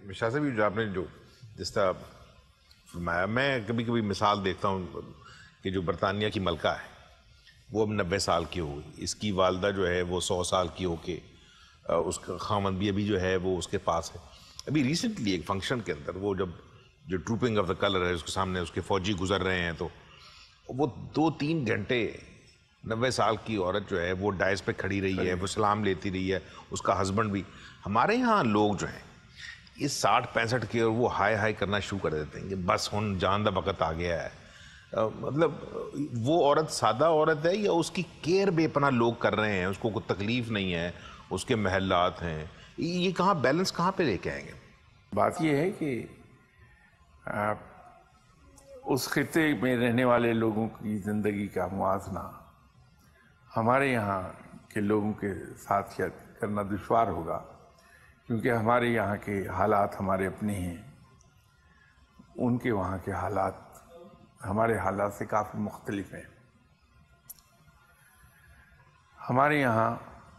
شاہ صاحب جو آپ نے جس طرح فرمایا، میں کبھی کبھی مثال دیکھتا ہوں کہ جو برطانیہ کی ملکہ ہے وہ اب 90 سال کی ہو گئی، اس کی والدہ جو ہے وہ 100 سال کی ہو کے، اس کا خامند بھی ابھی جو ہے وہ اس کے پاس ہے. ابھی ریسنٹلی ایک فنکشن کے اندر وہ جب جو ٹروپنگ آف دا کلر ہے اس کے سامنے اس کے فوجی گزر رہے ہیں تو وہ 2-3 گھنٹے 90 سال کی عورت جو ہے وہ ڈائز پہ کھڑی رہی ہے، وہ سلام لیتی رہی ہے، اس کا ہسبینڈ بھی. ہمارے یہاں لوگ جو ہیں اس 60-65 کے اور وہ ہائے ہائے کرنا شروع کر دیتے ہیں کہ بس ہن جان دا وقت آ گیا ہے. مطلب وہ عورت سادہ عورت ہے یا اس کی کیئر بے پناہ لوگ کر رہے ہیں، اس کو کوئی تکلیف نہیں ہے، اس کے محلات ہیں، یہ کہاں بیلنس کہاں پہ لے کے آئیں گے؟ بات یہ ہے کہ اس خطے میں رہنے والے لوگوں کی زندگی کا موازنہ ہمارے یہاں کے لوگوں کے ساتھ کرنا دشوار ہوگا، کیونکہ ہمارے یہاں کے حالات ہمارے اپنے ہیں، ان کے وہاں کے حالات ہمارے حالات سے کافی مختلف ہیں. ہمارے یہاں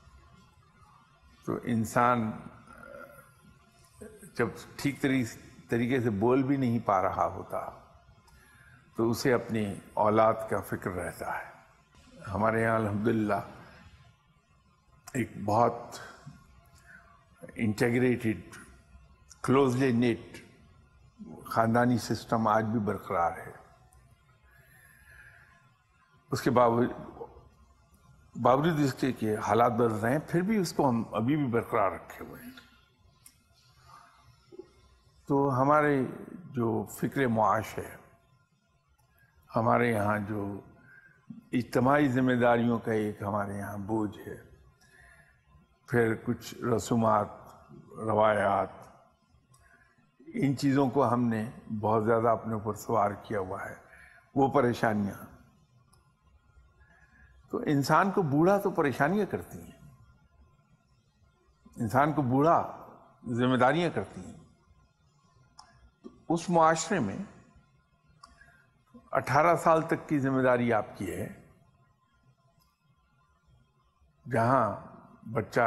تو انسان جب ٹھیک طریقے سے بول بھی نہیں پا رہا ہوتا تو اسے اپنی اولاد کا فکر رہتا ہے. ہمارے یہاں الحمدللہ ایک بہت انٹیگریٹڈ کلوزلی نیٹ خاندانی سسٹم آج بھی برقرار ہے. اس کے باوجود اس کے کہ حالات بدل رہے ہیں پھر بھی اس کو ہم ابھی بھی برقرار رکھے ہوئے ہیں. تو ہمارے جو فکر معاش ہے، ہمارے یہاں جو اجتماعی ذمہ داریوں کا ایک ہمارے یہاں بوجھ ہے، پھر کچھ رسومات، روایات، ان چیزوں کو ہم نے بہت زیادہ اپنے اوپر سوار کیا ہوا ہے. وہ پریشانیاں تو انسان کو بوڑھا تو پریشانیاں کرتی ہیں، انسان کو بوڑھا ذمہ داریاں کرتی ہیں. تو اس معاشرے میں 18 سال تک کی ذمہ داری آپ کی ہے، جہاں بچہ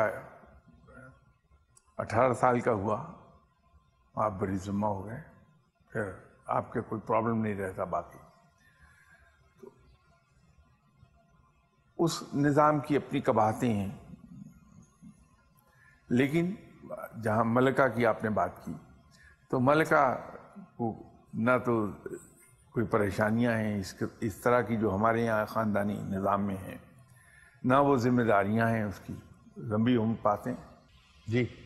18 سال کا ہوا آپ بڑی ذمہ ہو گئے، پھر آپ کے کوئی پرابلم نہیں رہتا باقی. تو اس نظام کی اپنی قباحتیں ہیں. لیکن جہاں ملکہ کی آپ نے بات کی تو ملکہ کو نہ تو کوئی پریشانیاں ہیں اس طرح کی جو ہمارے یہاں خاندانی نظام میں ہیں، نہ وہ ذمہ داریاں ہیں اس کی لمبی عمر پاتے ہیں. جی